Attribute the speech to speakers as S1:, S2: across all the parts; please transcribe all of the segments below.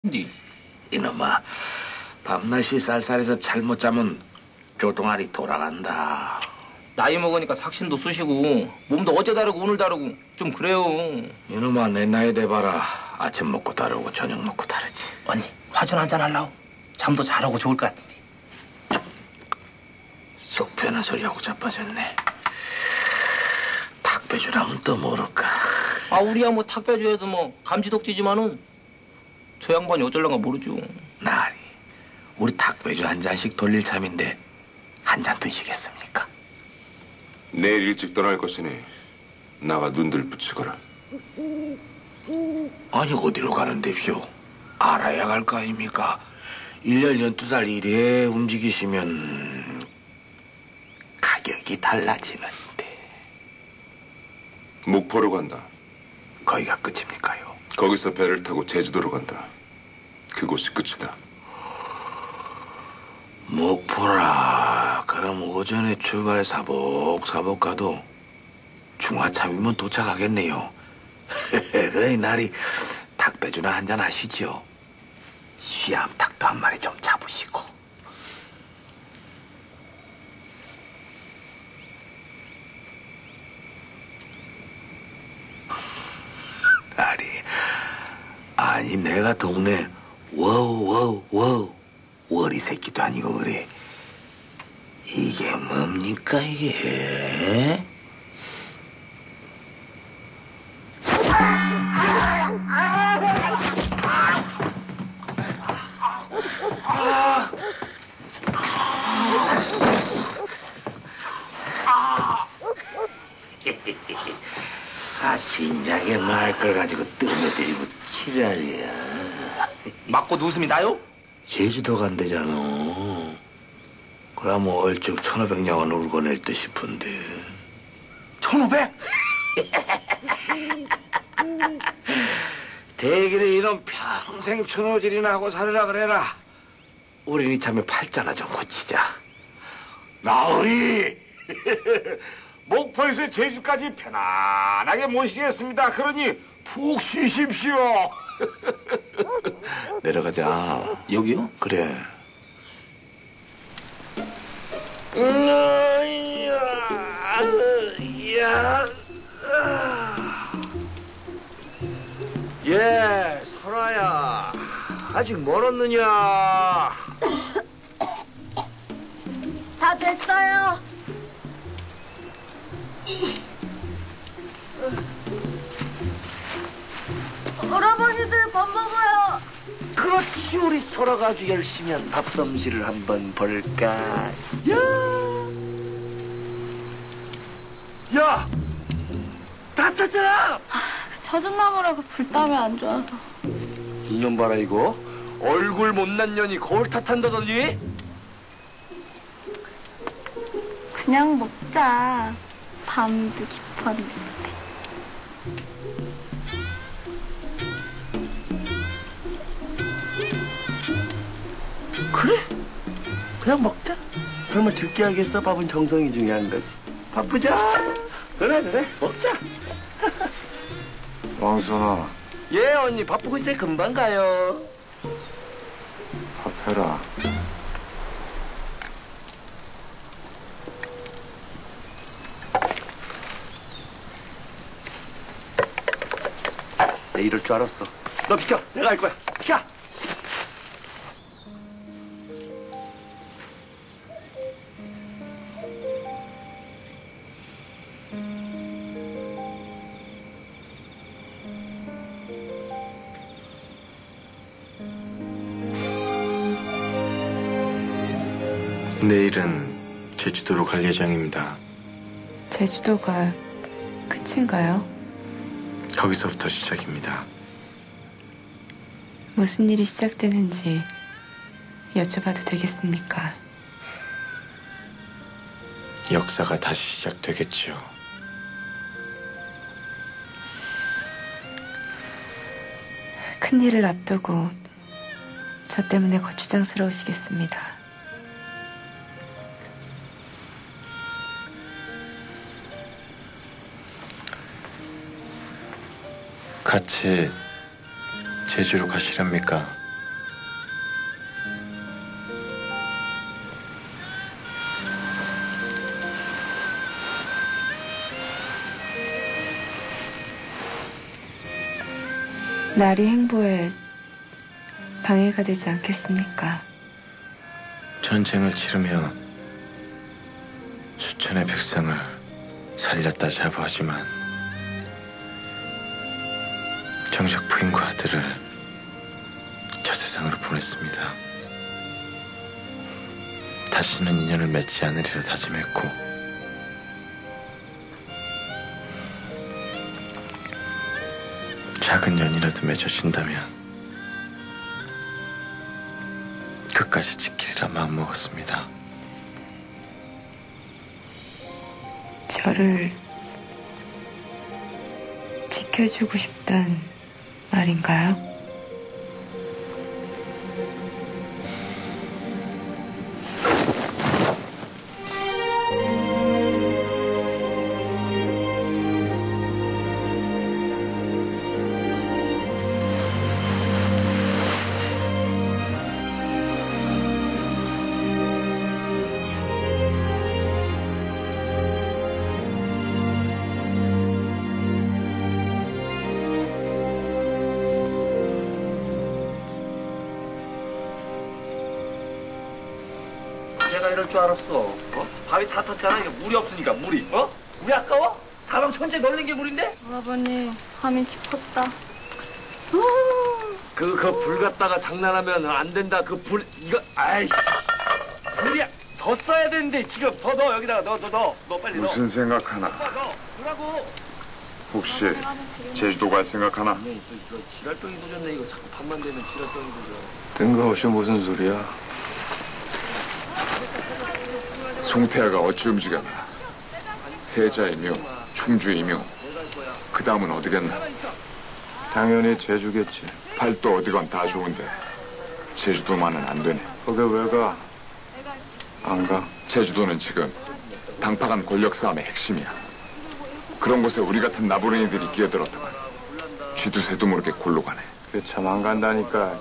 S1: 니
S2: 이놈아, 밤낮이 쌀쌀해서 잘못 자면 조동아리 돌아간다.
S1: 나이 먹으니까 삭신도 쑤시고 몸도 어제 다르고 오늘 다르고 좀 그래요.
S2: 이놈아, 내 나이 돼봐라. 아침 먹고 다르고 저녁 먹고 다르지.
S1: 언니 화준 한잔 할라오? 잠도 잘하고 좋을 것 같은데.
S2: 속 편한 소리하고 자빠졌네. 닭배주랑은 또 모를까.
S1: 아 우리야 뭐 탁 빼줘야도 뭐 감지덕지지만은 저 양반이 어쩔란가 모르죠.
S2: 나리, 우리 닭배주 한 잔씩 돌릴 참인데 한 잔 드시겠습니까?
S3: 내일 일찍 떠날 것이니 나가 눈들 붙이거라.
S2: 아니, 어디로 가는데쇼? 알아야 갈 거 아닙니까? 1년 12달 이래 움직이시면 가격이 달라지는데.
S3: 목포로 간다.
S2: 거기가 끝입니까요?
S3: 거기서 배를 타고 제주도로 간다. 그곳이 끝이다.
S2: 목포라. 그럼 오전에 출발 사복사복 가도 중화참이면 도착하겠네요. 그래, 나리 닭배주나 한잔 하시지요. 쉬암닭도 한 마리 좀 잡으시고. 나리, 아니 내가 동네 워우 워리 새끼도 아니고 그래. 이게 뭡니까 이게? 아, 진작에 말 걸 가지고 뜸해들이고 치자리야.
S1: 맞고 웃음이 나요?
S2: 제주도 간대잖아. 그럼 뭐 얼쭉 1,500냥은 울고낼 듯 싶은데.
S1: 1,500?
S2: 대길에 이놈 평생 춘호질이나 하고 살으라 그래라. 우린 이참에 팔자나 좀 고치자. 나으리 목포에서 제주까지 편안하게 모시겠습니다. 그러니 푹 쉬십시오. 내려가자.
S1: 여기요?
S2: 그래. 예, 설아야. 아직 멀었느냐?
S4: 다 됐어요. 할아버지들 밥 먹어요.
S2: 그렇지, 우리 설아가 아주 열심히 한 밥솜씨를 한번 볼까? 야! 다 탔잖아!
S4: 젖은 나무라고 불 때문에 안 좋아서.
S2: 이년 봐라, 이거. 얼굴 못난 년이 거울 탓한다더니?
S4: 그냥 먹자. 밤도 깊었는데.
S5: 그래? 그냥 먹자. 설마 듣게 하겠어? 밥은 정성이 중요한 거지. 바쁘자. 그래 먹자.
S3: 왕선아,
S5: 예 언니 바쁘고 있어요. 금방 가요.
S3: 밥해라.
S5: 내 이럴 줄 알았어. 너 비켜. 내가 할 거야. 비켜.
S6: 내일은 제주도로 갈 예정입니다.
S7: 제주도가 끝인가요?
S6: 거기서부터 시작입니다.
S7: 무슨 일이 시작되는지 여쭤봐도 되겠습니까?
S6: 역사가 다시 시작되겠지요.
S7: 큰일을 앞두고 저 때문에 거추장스러우시겠습니다.
S6: 같이 제주로 가시렵니까?
S7: 나리 행보에 방해가 되지 않겠습니까?
S6: 전쟁을 치르며 수천의 백성을 살렸다 자부하지만 정작 부인과 아들을 저 세상으로 보냈습니다. 다시는 인연을 맺지 않으리라 다짐했고 작은 연이라도 맺어진다면 끝까지 지키리라 마음먹었습니다.
S7: 저를 지켜주고 싶단 말인가요?
S1: 내가 이럴 줄 알았어. 어? 밥이 다 탔잖아. 이게 물이 없으니까 물이. 어? 물이 아까워? 사방 천재 널린 게 물인데?
S4: 오라버니 밤이 깊었다.
S2: 그 불 갖다가 장난하면 안 된다. 그 불 이거 아이 불이야. 더 써야 되는데 지금 더 넣어 여기다가 넣어 빨리 넣어.
S3: 무슨 생각하나?
S2: 넣으라고.
S3: 혹시 제주도 갈 생각하나?
S1: 또 이거 지랄병이 도졌네. 이거 자꾸 밤만 되면 지랄병이 도져.
S3: 뜬금없이 무슨 소리야? 송태아가 어찌 움직였나? 세자의 묘, 충주의 묘. 그 다음은 어디겠나? 당연히 제주겠지. 팔도 어디건 다 좋은데 제주도만은 안 되네. 거기 왜 가? 안 가? 제주도는 지금 당파 간 권력 싸움의 핵심이야. 그런 곳에 우리 같은 나부랭이들이 끼어들었다간 쥐도 새도 모르게 골로 가네. 그게 참 안 간다니까.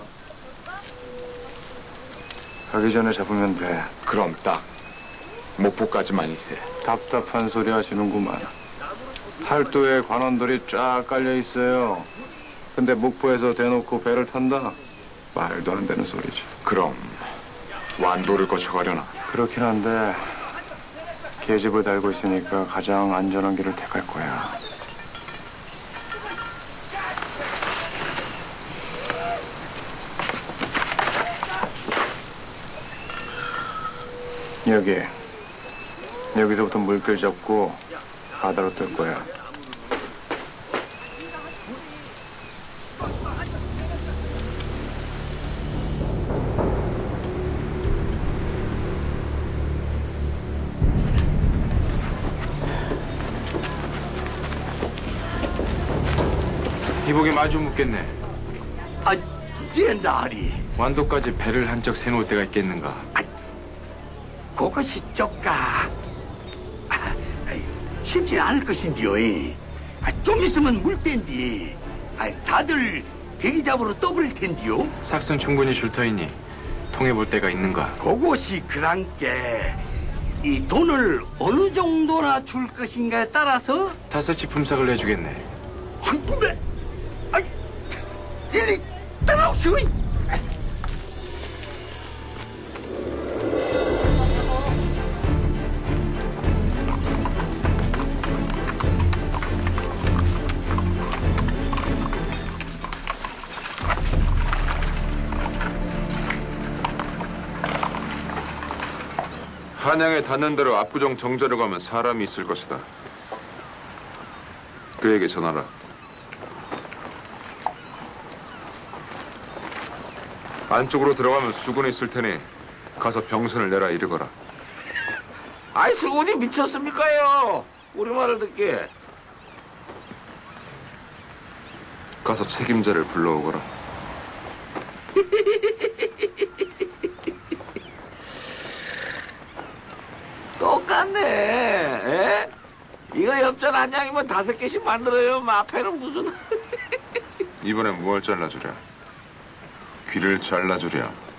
S3: 가기 전에 잡으면 돼. 그럼 딱 목포까지만 있어. 답답한 소리 하시는구만. 팔도에 관원들이 쫙 깔려 있어요. 근데 목포에서 대놓고 배를 탄다? 말도 안 되는 소리지. 그럼 완도를 거쳐가려나? 그렇긴 한데 계집을 달고 있으니까 가장 안전한 길을 택할 거야. 여기서부터 물길 잡고 바다로 뜰 거야.
S6: 이복에 마주 묻겠네.
S5: 아, 이제 날이.
S6: 완도까지 배를 한 적 세놓을 때가 있겠는가?
S5: 그것이 쪼까 쉽지 않을 것인지요. 좀 있으면 물땐디. 다들 배기 잡으러 떠버릴 텐디요.
S6: 삭선 충분히 줄 터이니 통해볼 때가 있는가?
S5: 그것이 그랑께 이 돈을 어느 정도나 줄 것인가에 따라서
S6: 다섯치 품삯을 내주겠네.
S5: 한꿈에 이리 따라오시오.
S3: 한양에 닿는 대로 압구정 정자로 가면 사람이 있을 것이다. 그에게 전하라. 안쪽으로 들어가면 수군이 있을 테니 가서 병선을 내라 이르거라.
S2: 아이 수군이 미쳤습니까요? 우리 말을 듣게.
S3: 가서 책임자를 불러오거라.
S2: 똑같네. 에? 이거 엽전 한 양이면 5개씩 만들어요. 마패는 무슨.
S3: 이번엔 무얼 잘라주랴? 귀를 잘라주랴?